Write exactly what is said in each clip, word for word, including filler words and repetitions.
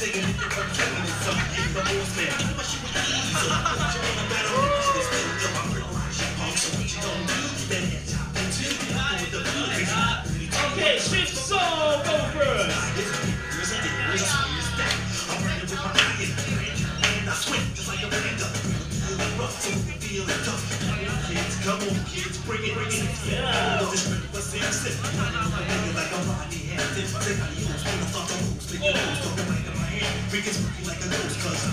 Okay, shift soul, go first. Come on, kids, bring it, bring it. Yeah. Like a ghost, cause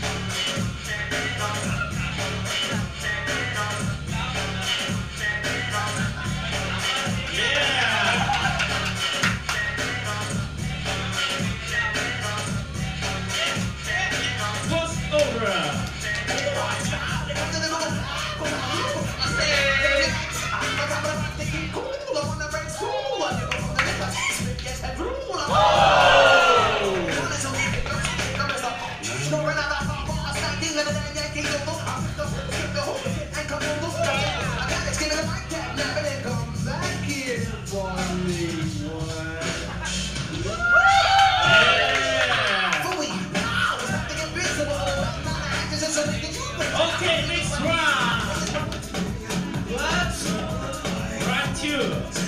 Okay, next round. Let's round two.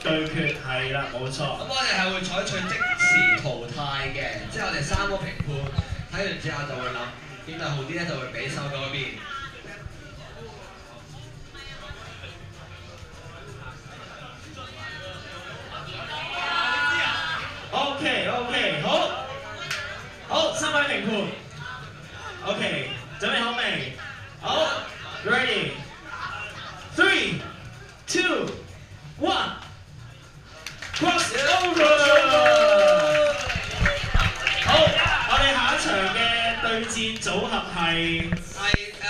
對決係啦，冇錯。 咁我哋係會採取即時淘汰嘅，即係我哋三個評判睇完之後就會諗邊度好啲咧，就會俾收嗰邊。 OK OK， 好，好，三位評判 ，OK， 準備好未？好 ，ready， three, two, one, cross over。好，我哋下一場嘅對戰組合係。 係。